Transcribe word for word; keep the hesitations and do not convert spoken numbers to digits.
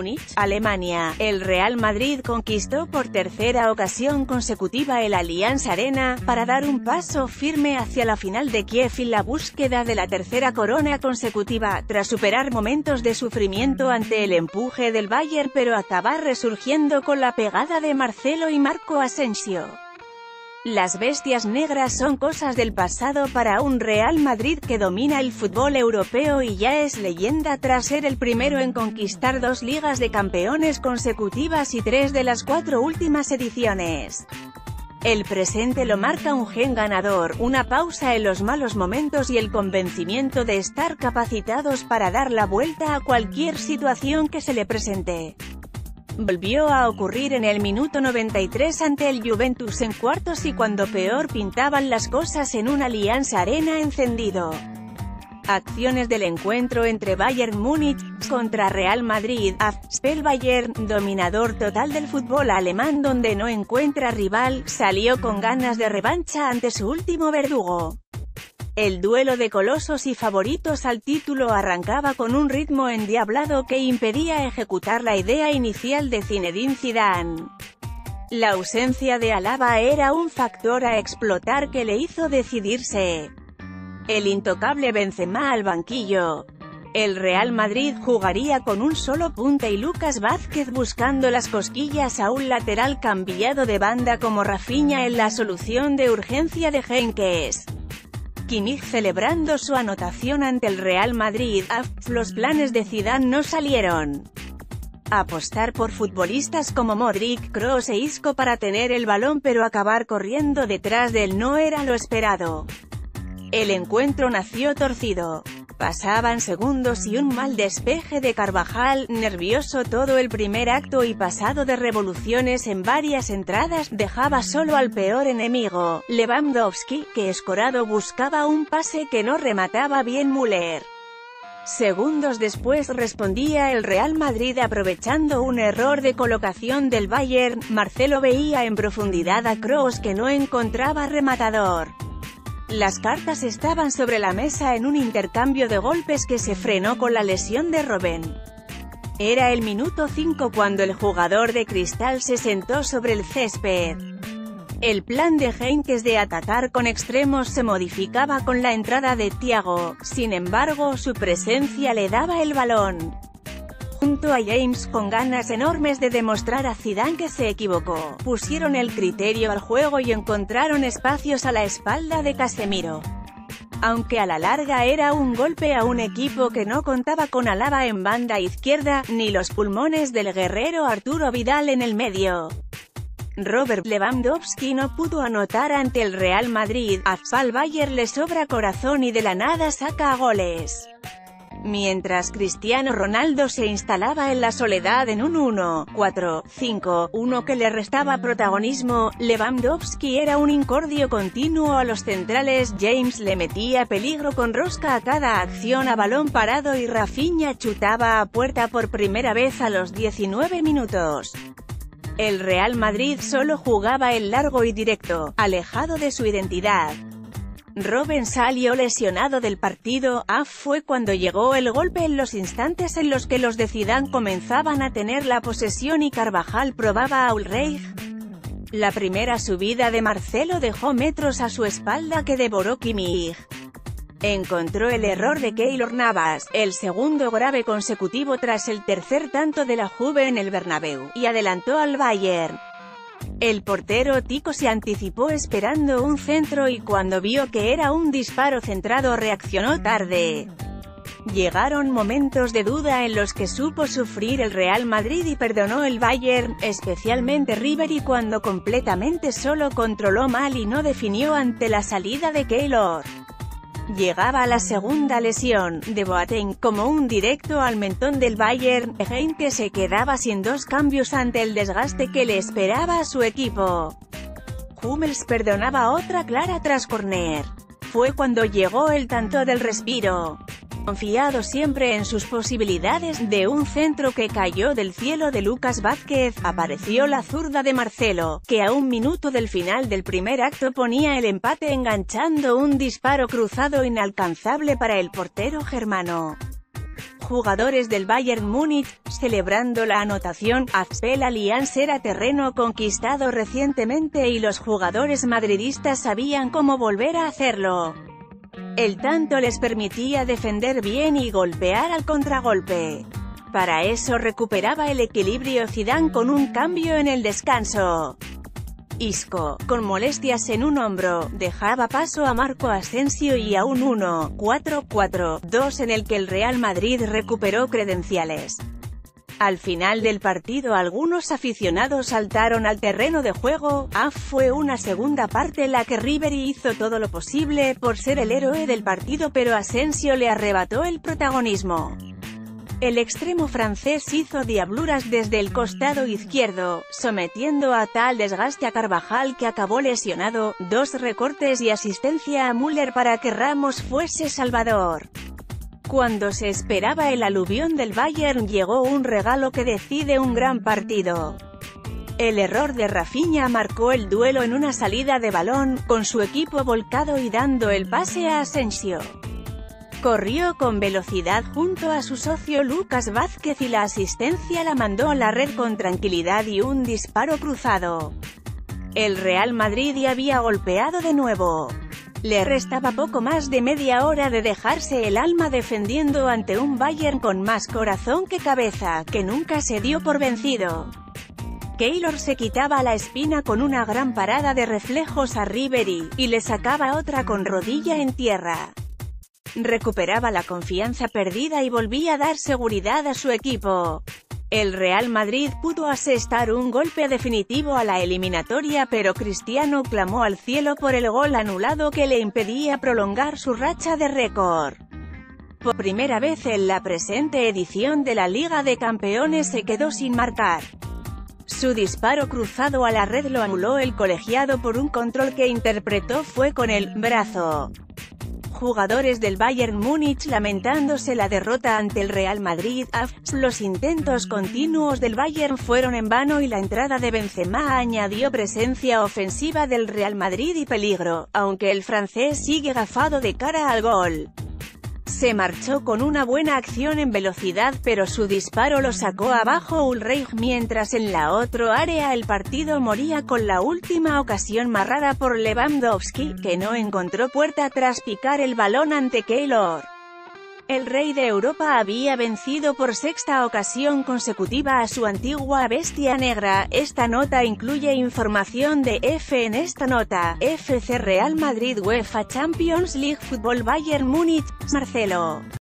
Múnich, Alemania. El Real Madrid conquistó por tercera ocasión consecutiva el Allianz Arena, para dar un paso firme hacia la final de Kiev y la búsqueda de la tercera corona consecutiva, tras superar momentos de sufrimiento ante el empuje del Bayern pero acabar resurgiendo con la pegada de Marcelo y Marco Asensio. Las bestias negras son cosas del pasado para un Real Madrid que domina el fútbol europeo y ya es leyenda tras ser el primero en conquistar dos ligas de campeones consecutivas y tres de las cuatro últimas ediciones. El presente lo marca un gen ganador, una pausa en los malos momentos y el convencimiento de estar capacitados para dar la vuelta a cualquier situación que se le presente. Volvió a ocurrir en el minuto noventa y tres ante el Juventus en cuartos y cuando peor pintaban las cosas en un Allianz Arena encendido. Acciones del encuentro entre Bayern Múnich contra Real Madrid. A F C el Bayern, dominador total del fútbol alemán donde no encuentra rival, salió con ganas de revancha ante su último verdugo. El duelo de colosos y favoritos al título arrancaba con un ritmo endiablado que impedía ejecutar la idea inicial de Zinedine Zidane. La ausencia de Alaba era un factor a explotar que le hizo decidirse. El intocable Benzema al banquillo. El Real Madrid jugaría con un solo punta y Lucas Vázquez buscando las cosquillas a un lateral cambiado de banda como Rafinha en la solución de urgencia de Heynckes. Kimmich celebrando su anotación ante el Real Madrid. A F C los planes de Zidane no salieron. Apostar por futbolistas como Modric, Kroos e Isco para tener el balón pero acabar corriendo detrás de él no era lo esperado. El encuentro nació torcido. Pasaban segundos y un mal despeje de Carvajal, nervioso todo el primer acto y pasado de revoluciones en varias entradas, dejaba solo al peor enemigo, Lewandowski, que escorado buscaba un pase que no remataba bien Müller. Segundos después respondía el Real Madrid aprovechando un error de colocación del Bayern. Marcelo veía en profundidad a Kroos que no encontraba rematador. Las cartas estaban sobre la mesa en un intercambio de golpes que se frenó con la lesión de Robben. Era el minuto cinco cuando el jugador de cristal se sentó sobre el césped. El plan de Heynckes de atacar con extremos se modificaba con la entrada de Thiago, sin embargo su presencia le daba el balón. Junto a James con ganas enormes de demostrar a Zidane que se equivocó, pusieron el criterio al juego y encontraron espacios a la espalda de Casemiro. Aunque a la larga era un golpe a un equipo que no contaba con Alaba en banda izquierda, ni los pulmones del guerrero Arturo Vidal en el medio. Robert Lewandowski no pudo anotar ante el Real Madrid. A F C al Bayern le sobra corazón y de la nada saca goles. Mientras Cristiano Ronaldo se instalaba en la soledad en un uno cuatro cinco uno que le restaba protagonismo, Lewandowski era un incordio continuo a los centrales. James le metía peligro con rosca a cada acción a balón parado y Rafinha chutaba a puerta por primera vez a los diecinueve minutos. El Real Madrid solo jugaba el largo y directo, alejado de su identidad. Robben salió lesionado del partido. A fue cuando llegó el golpe en los instantes en los que los de Zidane comenzaban a tener la posesión y Carvajal probaba a Ulreich. La primera subida de Marcelo dejó metros a su espalda que devoró Kimmich. Encontró el error de Keylor Navas, el segundo grave consecutivo tras el tercer tanto de la Juve en el Bernabéu, y adelantó al Bayern. El portero Tico se anticipó esperando un centro y cuando vio que era un disparo centrado reaccionó tarde. Llegaron momentos de duda en los que supo sufrir el Real Madrid y perdonó el Bayern, especialmente Ribery cuando completamente solo controló mal y no definió ante la salida de Keylor. Llegaba la segunda lesión, de Boateng, como un directo al mentón del Bayern. Heynckes se quedaba sin dos cambios ante el desgaste que le esperaba a su equipo. Hummels perdonaba otra clara tras córner. Fue cuando llegó el tanto del respiro. Confiado siempre en sus posibilidades, de un centro que cayó del cielo de Lucas Vázquez, apareció la zurda de Marcelo, que a un minuto del final del primer acto ponía el empate enganchando un disparo cruzado inalcanzable para el portero germano. Jugadores del Bayern Múnich, celebrando la anotación. El Allianz era terreno conquistado recientemente y los jugadores madridistas sabían cómo volver a hacerlo. El tanto les permitía defender bien y golpear al contragolpe. Para eso recuperaba el equilibrio Zidane con un cambio en el descanso. Isco, con molestias en un hombro, dejaba paso a Marco Asensio y a un uno cuatro cuatro dos en el que el Real Madrid recuperó credenciales. Al final del partido algunos aficionados saltaron al terreno de juego. Ah, fue una segunda parte la que Ribery hizo todo lo posible por ser el héroe del partido, pero Asensio le arrebató el protagonismo. El extremo francés hizo diabluras desde el costado izquierdo, sometiendo a tal desgaste a Carvajal que acabó lesionado. Dos recortes y asistencia a Müller para que Ramos fuese salvador. Cuando se esperaba el aluvión del Bayern llegó un regalo que decide un gran partido. El error de Rafinha marcó el duelo en una salida de balón, con su equipo volcado y dando el pase a Asensio. Corrió con velocidad junto a su socio Lucas Vázquez y la asistencia la mandó a la red con tranquilidad y un disparo cruzado. El Real Madrid ya había golpeado de nuevo. Le restaba poco más de media hora de dejarse el alma defendiendo ante un Bayern con más corazón que cabeza, que nunca se dio por vencido. Keylor se quitaba la espina con una gran parada de reflejos a Ribery, y le sacaba otra con rodilla en tierra. Recuperaba la confianza perdida y volvía a dar seguridad a su equipo. El Real Madrid pudo asestar un golpe definitivo a la eliminatoria, pero Cristiano clamó al cielo por el gol anulado que le impedía prolongar su racha de récord. Por primera vez en la presente edición de la Liga de Campeones se quedó sin marcar. Su disparo cruzado a la red lo anuló el colegiado por un control que interpretó fue con el brazo. Jugadores del Bayern Múnich lamentándose la derrota ante el Real Madrid. Los intentos continuos del Bayern fueron en vano y la entrada de Benzema añadió presencia ofensiva del Real Madrid y peligro, aunque el francés sigue gafado de cara al gol. Se marchó con una buena acción en velocidad, pero su disparo lo sacó abajo Ulreich, mientras en la otra área el partido moría con la última ocasión marrada por Lewandowski, que no encontró puerta tras picar el balón ante Keylor. El rey de Europa había vencido por sexta ocasión consecutiva a su antigua bestia negra. Esta nota incluye información de F en esta nota. F C Real Madrid UEFA Champions League Fútbol Bayern Múnich, Marcelo.